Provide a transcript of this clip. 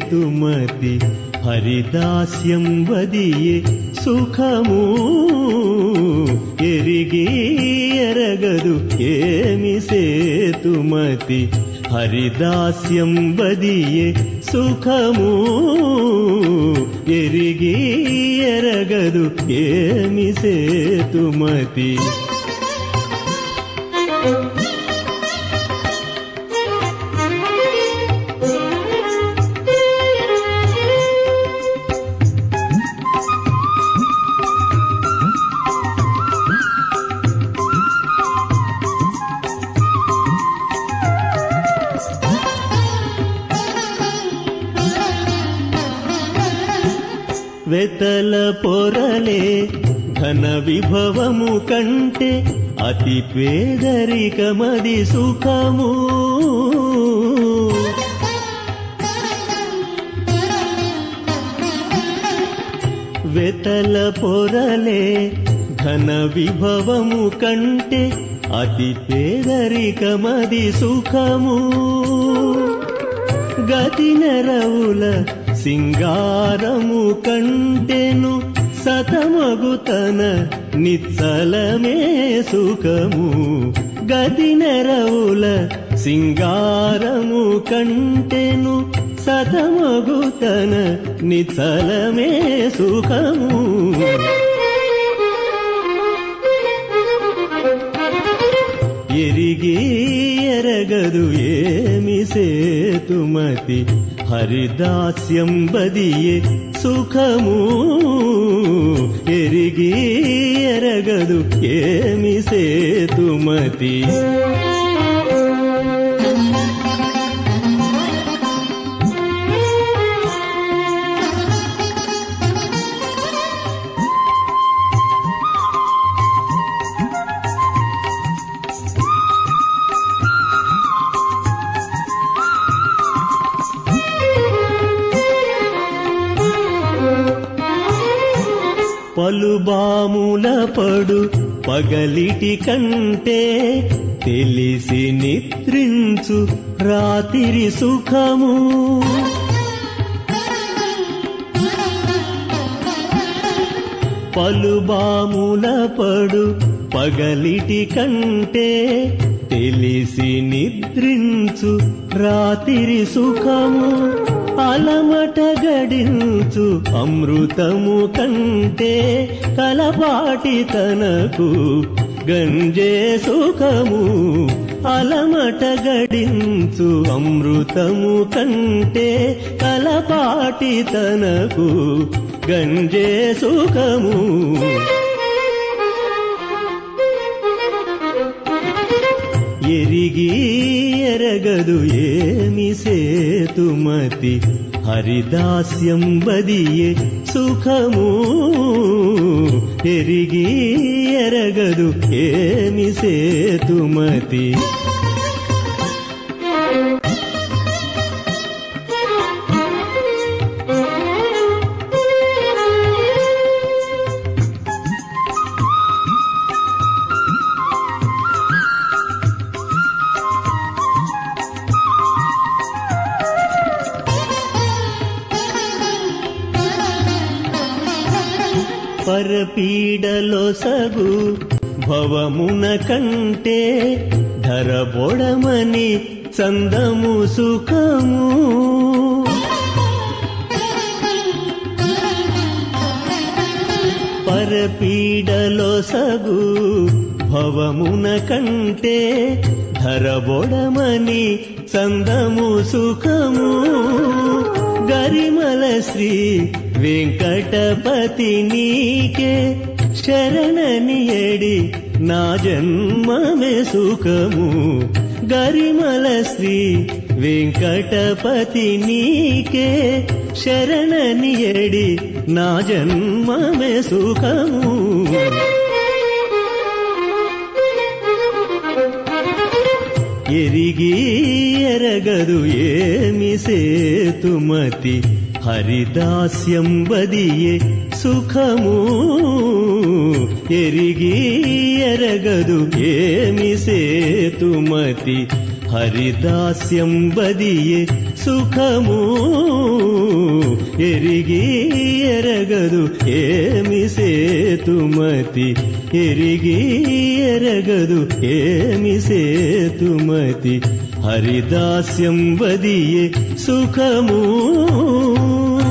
సేతుమతి హరిదాస్యం వదియే సుఖము ఎరిగి ఎరగదు ఏమి సేతుమతి హరిదాస్యం వదియే సుఖము ఎరిగి ఎరగదు ఏమి సేతుమతి వెతల పొరలే ఘన విభవము కంటే అతి పేదరికమది సుఖము వెతల పొరలే ఘన విభవము కంటే అతి పేదరికమది సుఖము గతి నెరవుల సింగారము కంటెను సతమగుతన నిత్సలమే సుఖము గతి నెరవుల సింగారము కంటెను సతమగుతన నిత్సలమే సుఖము ఎరిగి ఎరగదు ఏమి సేతుమతి హరిదాస్యం బదియే సుఖము ఎరిగి ఎరగదు ఏమి సేతుమతి పలుబాముల పడు పగలిటి కంటే తెలిసి నిద్రించు రాత్రి సుఖము పలుబాముల పడు పగలిటి కంటే తెలిసి నిద్రించు రాత్రి సుఖము అలమట గడించు అమృతము కంటే కలపాటి తనకు గంజే సుఖము అలమట గడించు అమృతము కంటే కలపాటి తనకు గంజే సుఖము ఎరిగి ఎరగదు ఏమి సేతుమతి హరిదాస్యం బదియే సుఖము ఎరిగి ఎరగదు ఏమి సేతుమతి పరపీడలో సగు భవమున కంటే ధరబొడమని చందము సుఖము పరపీడలో సగు భవమున కంటే ధరబొడమని చందము సుఖము గరిమల శ్రీ వెంకటపతి నీకే శరణనియడి నా జన్మమే సుఖము గరిమల శ్రీ వెంకటపతి నీకే శరణనియడి నా జన్మమే సుఖము ఎరిగి ఎరగదు ఏమి సేతుమతి హరిదాస్యం బదియే సుఖము ఎరిగి ఎరగదు ఏమి సేతుమతి హరిదాస్యం బదియే సుఖము ఎరిగి ఎరగదు ఏమి సేతుమతి ఎరిగి ఎరగదు ఏమి సేతుమతి హరిదాస్యం బదియే సుఖము